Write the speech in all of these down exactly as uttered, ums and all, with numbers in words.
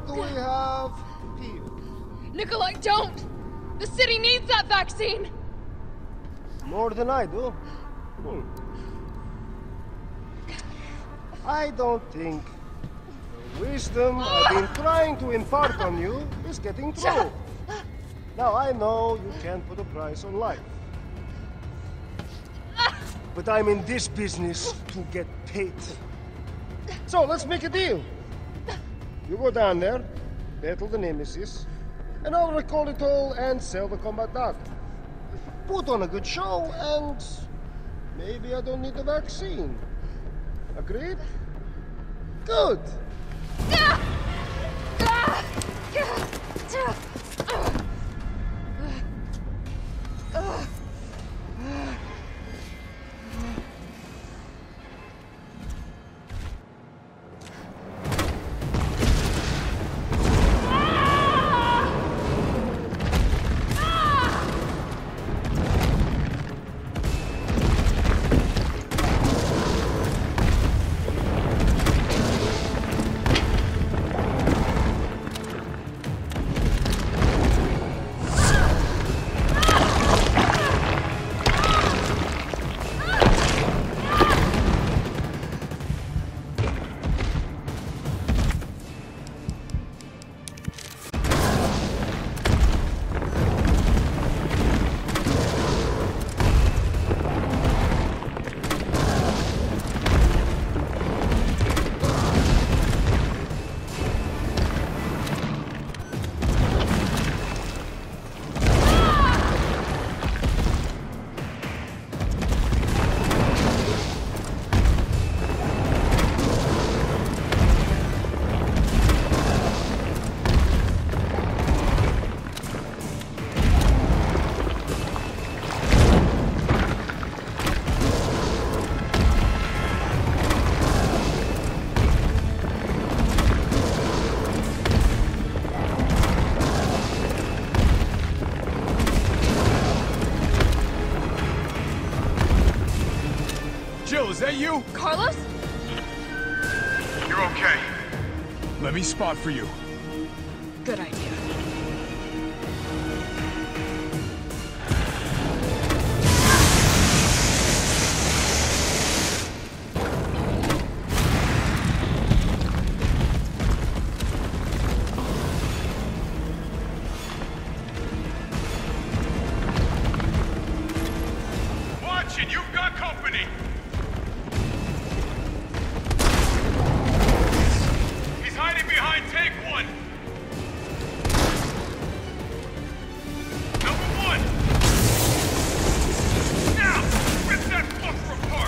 What do we have here? Nikolai, don't! The city needs that vaccine! More than I do. Hmm. I don't think the wisdom I've been trying to impart on you is getting through. Now, I know you can't put a price on life. But I'm in this business to get paid. So, let's make a deal. You go down there, battle the Nemesis, and I'll recall it all and sell the combat data. Put on a good show, and maybe I don't need the vaccine. Agreed? Good! Is that you? Carlos? You're okay. Let me spot for you. Good idea. Watch it! You've got company! Behind tank one! Number one! Now! Rip that fucker apart!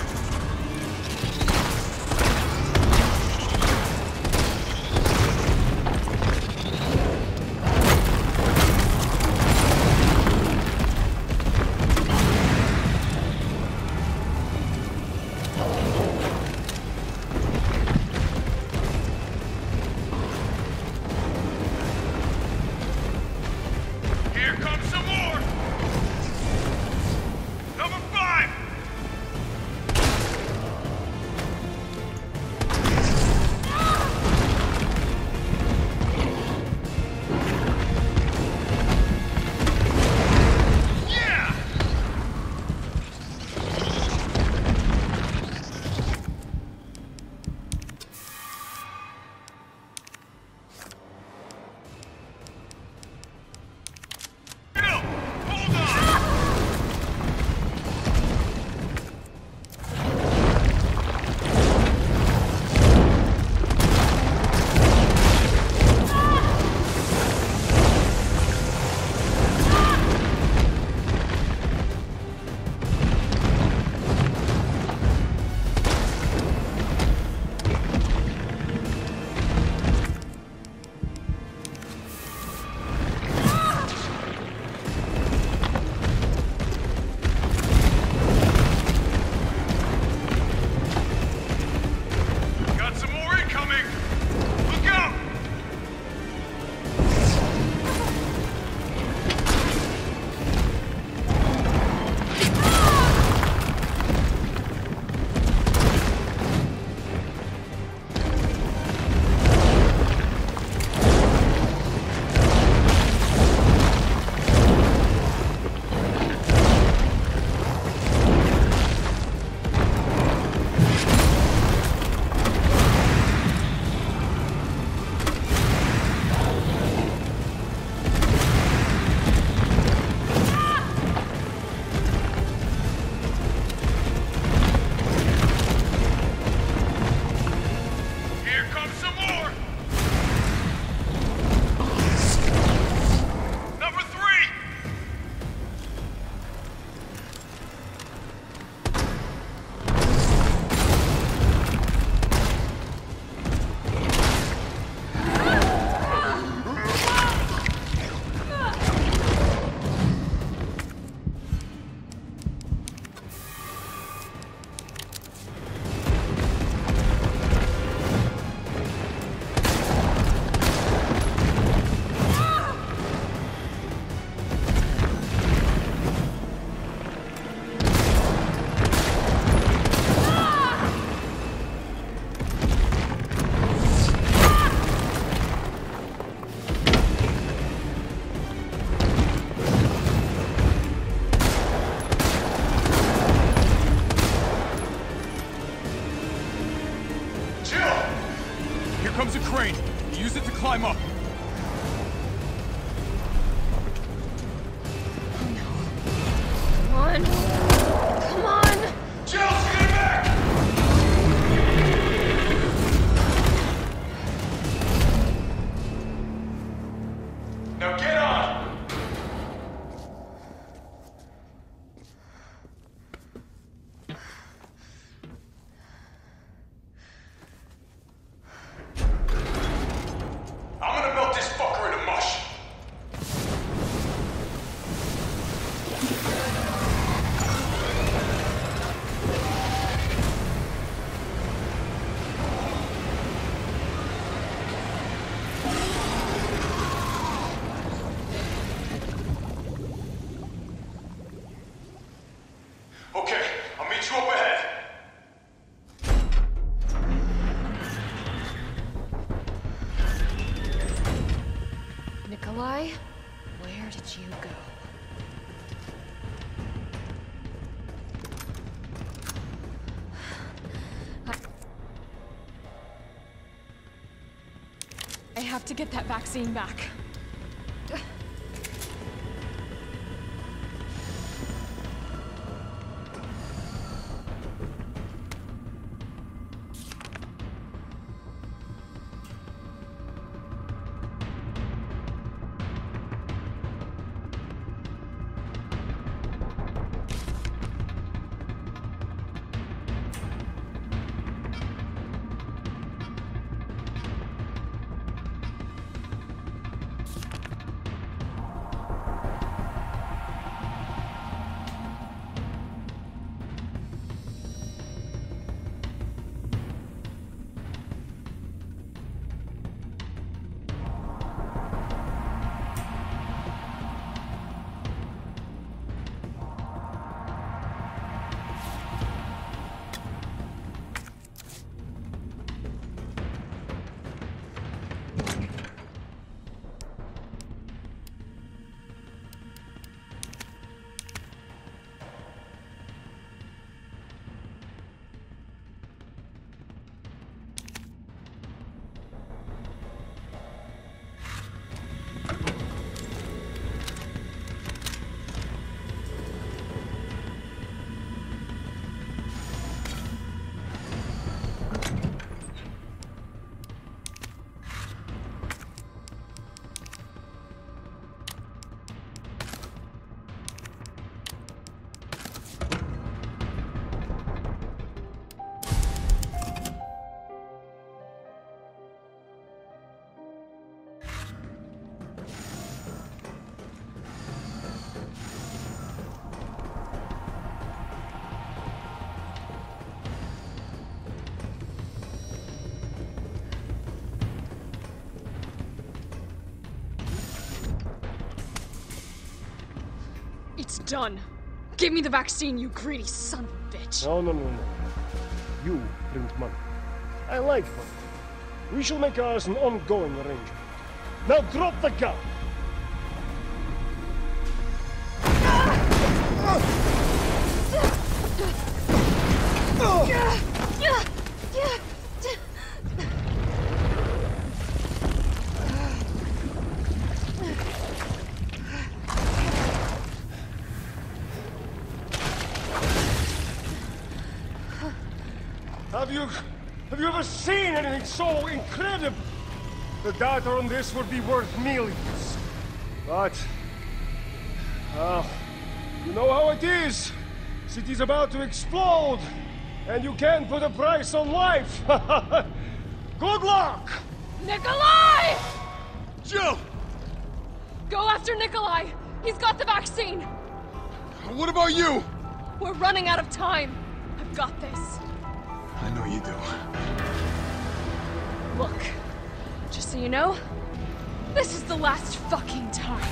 climb up. Come on. Come on! Jill, get back! Now get on! I'm gonna melt this fucker into mush. Okay, I'll meet you up ahead. Nikolai, where did you go? I have to get that vaccine back. It's done. Give me the vaccine, you greedy son of a bitch. No, no, no, no. You print money. I like money. We shall make ours an ongoing arrangement. Now drop the gun! Have you... have you ever seen anything so incredible? The data on this would be worth millions. But... well, you know how it is. City's about to explode, and you can't put a price on life. Good luck! Nikolai! Jill! Go after Nikolai! He's got the vaccine! What about you? We're running out of time. I've got this. I know you do. Look, just so you know, this is the last fucking time.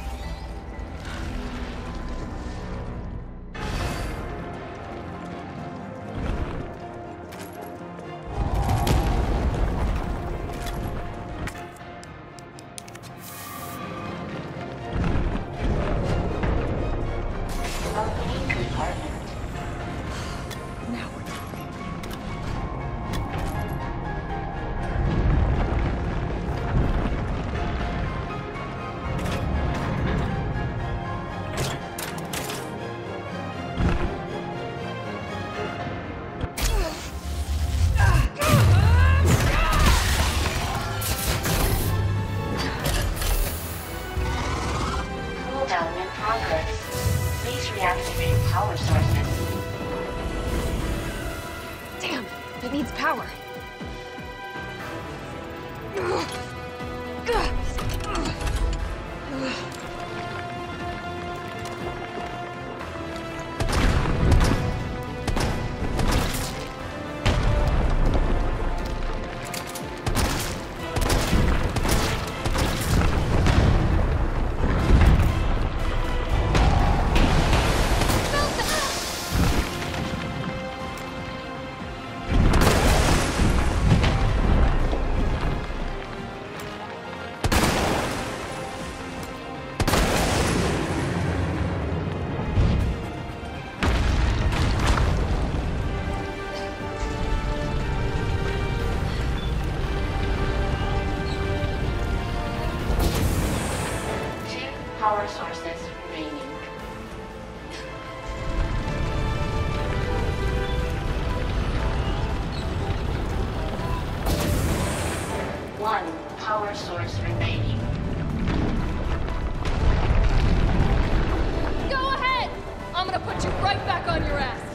Now we're talking. Deactivate power sources. Damn, it needs power. Power sources remaining. One power source remaining. Go ahead! I'm gonna put you right back on your ass.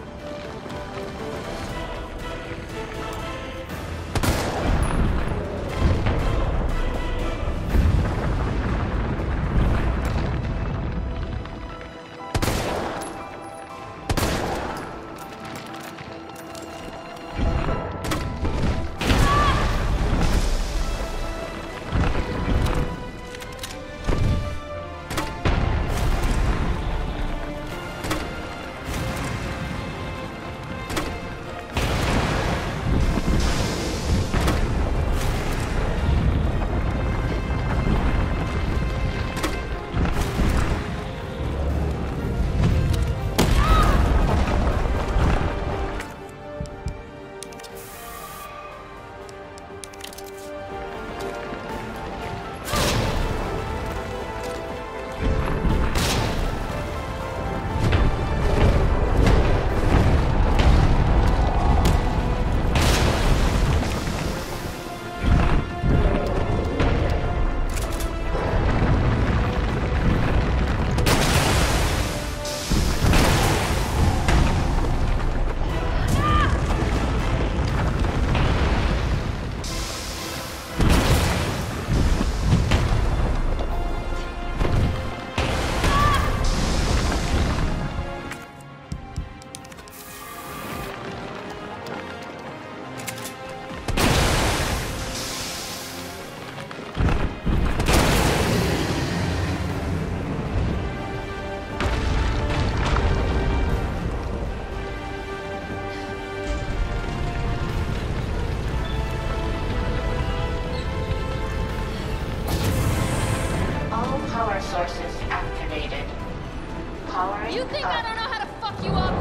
Power sources activated. Powering You think up. I don't know how to fuck you up?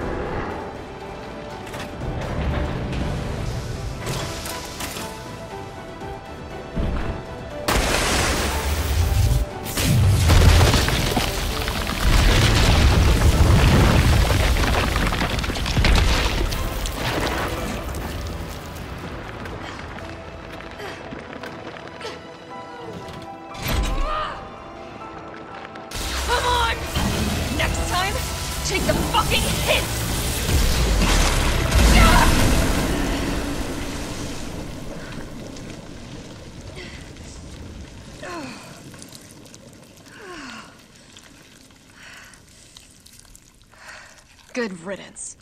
Take the fucking hit! Good riddance.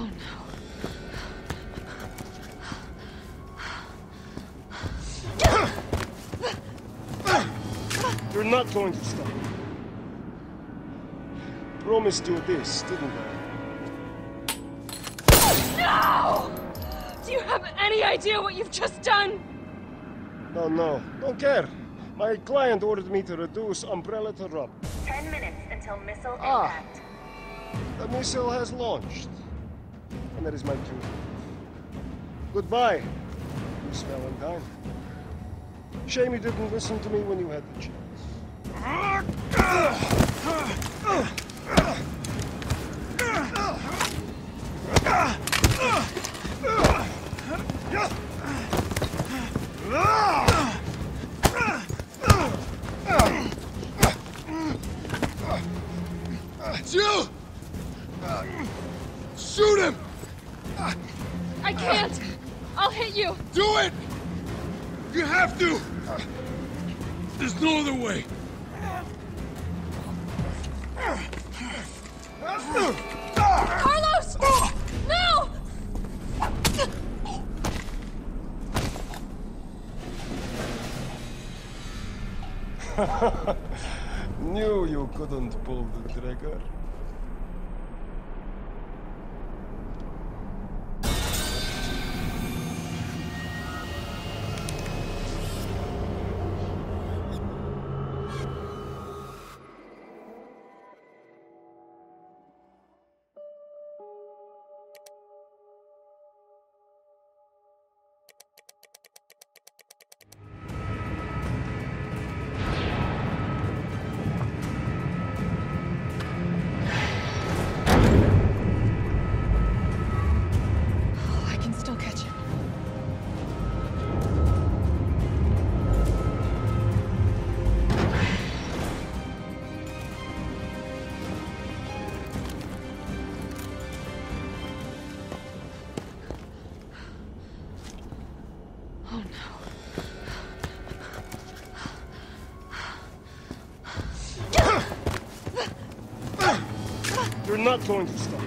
Oh no. You're not going to stop. Promised you this, didn't I? No! Do you have any idea what you've just done? No, no, don't care. My client ordered me to reduce Umbrella to rub. Ten minutes until missile Ah. impact. The missile has launched. And that is my cue. Goodbye, Miss Valentine. Shame you didn't listen to me when you had the chance. You! Shoot him! I can't! I'll hit you! Do it! You have to! There's no other way. Carlos! No! Knew you couldn't pull the trigger. I can still catch him. Oh no. You're not going to stop.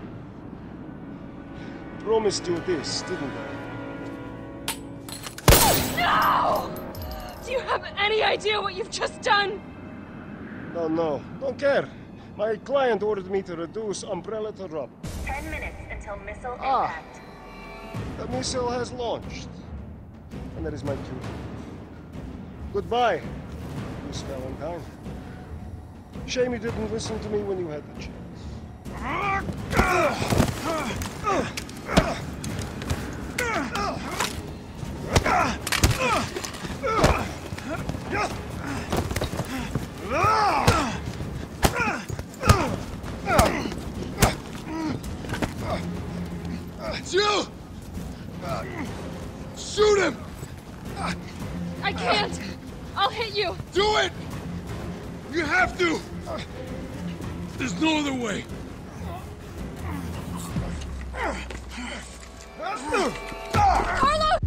Promised you this, didn't I? No! Do you have any idea what you've just done? No, no, don't care. My client ordered me to reduce Umbrella to rub. Ten minutes until missile Ah. impact. The missile has launched. And that is my cue. Goodbye, Miss Valentine. Shame you didn't listen to me when you had the chance. You! Shoot him! I can't! I'll hit you! Do it! You have to! There's no other way. Carlos!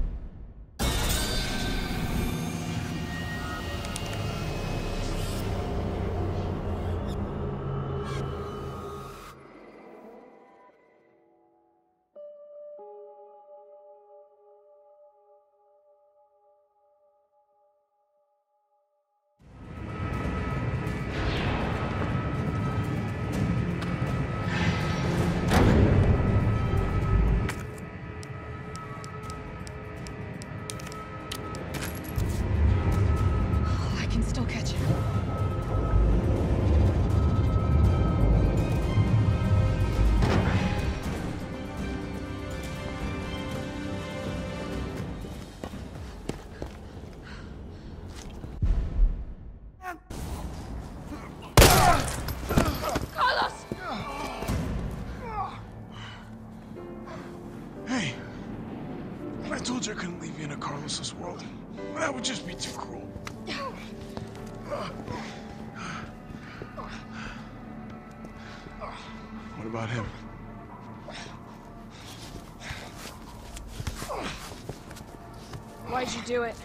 I can still catch him. Carlos! Hey, I told you I couldn't leave you in a Carlos's world. That would just be too cruel. What about him? Why'd you do it?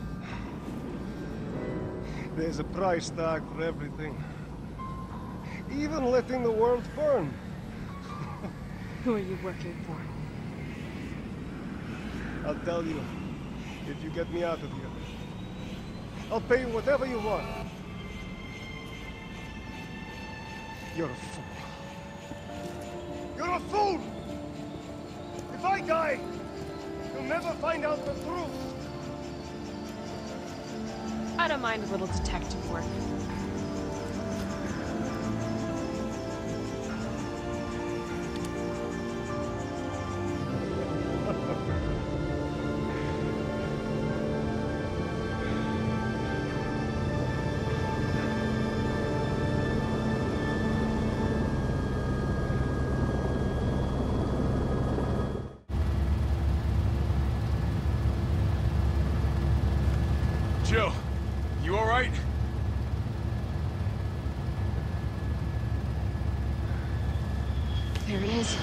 There's a price tag for everything. Even letting the world burn. Who are you working for? I'll tell you, if you get me out of here. I'll pay you whatever you want. You're a fool. You're a fool! If I die, you'll never find out the truth. I don't mind a little detective work. Jill, you all right? There it is.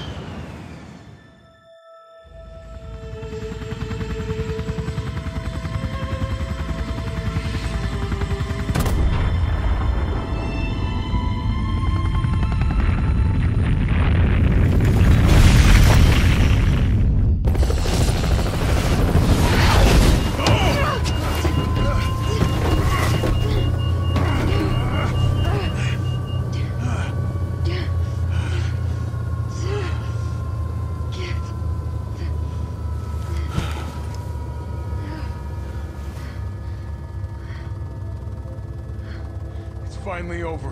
Finally over.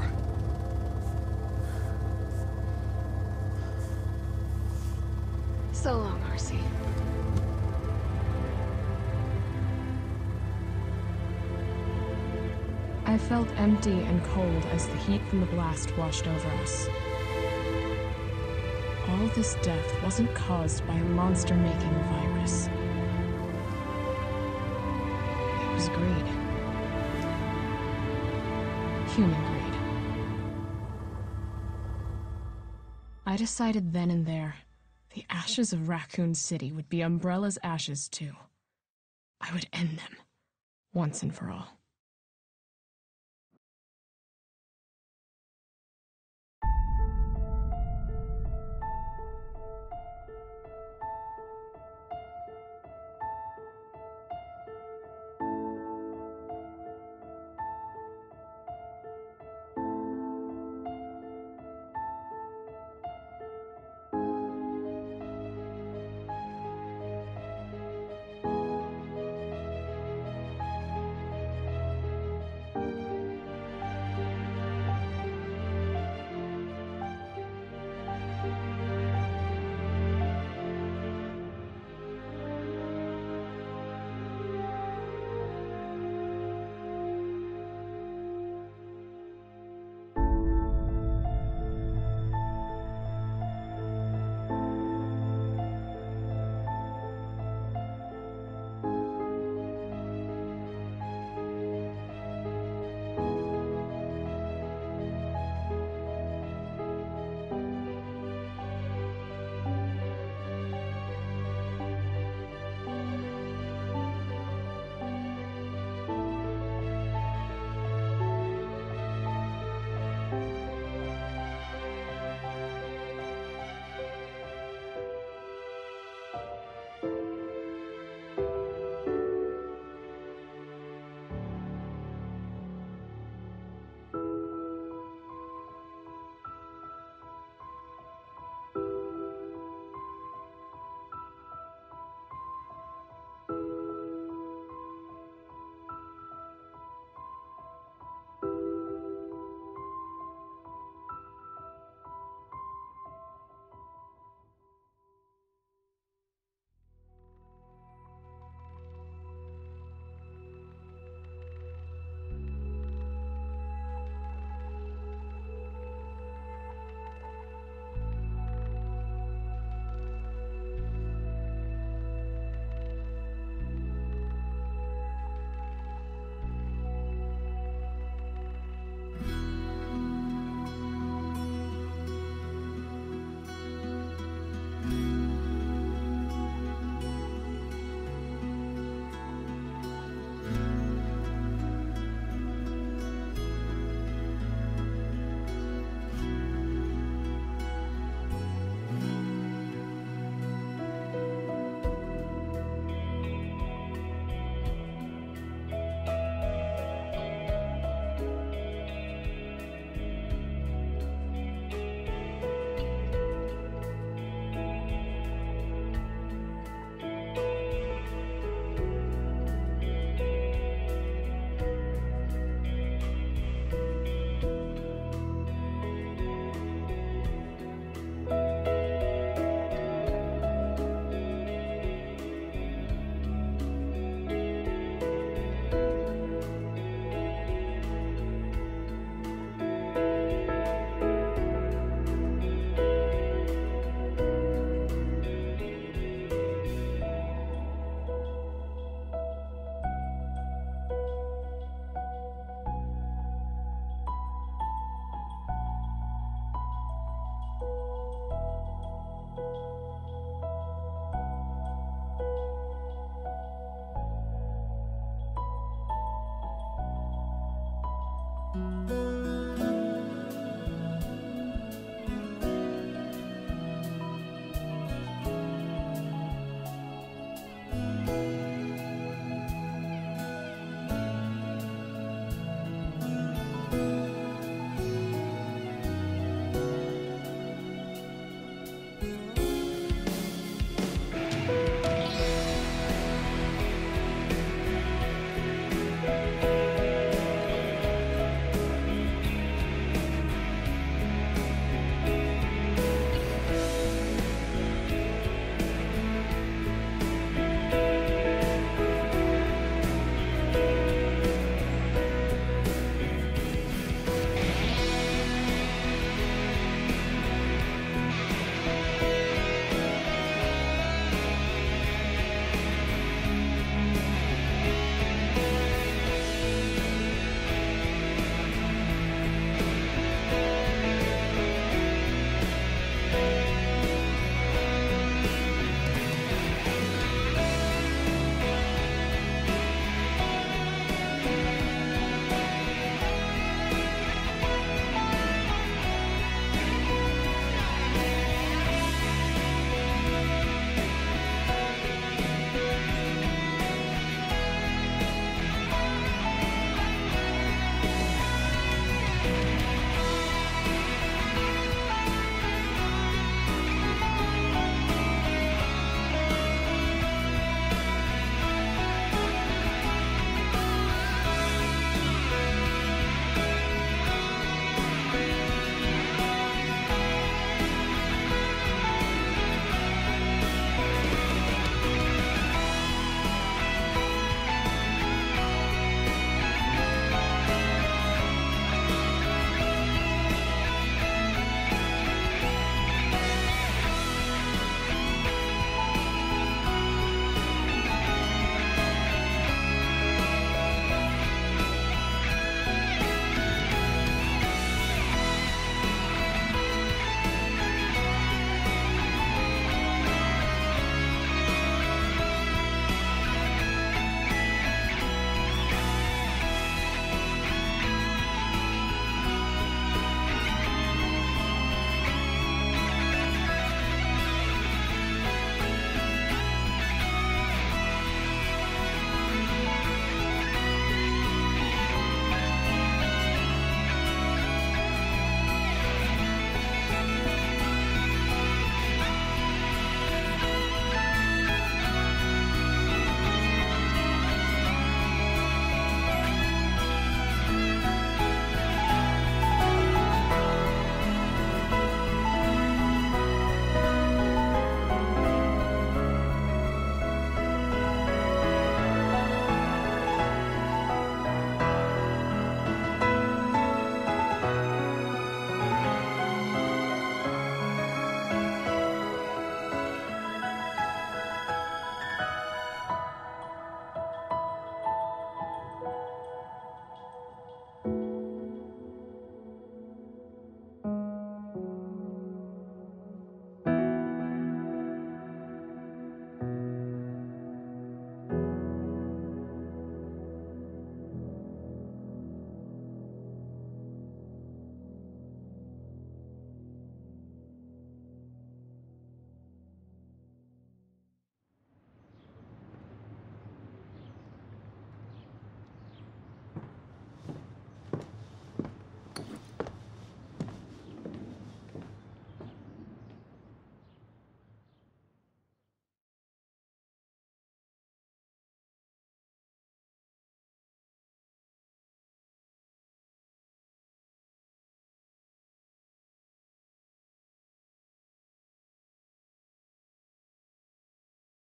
So long, R C. I felt empty and cold as the heat from the blast washed over us. All this death wasn't caused by a monster-making virus. It was greed. Human greed. I decided then and there, the ashes of Raccoon City would be Umbrella's ashes too. I would end them, once and for all.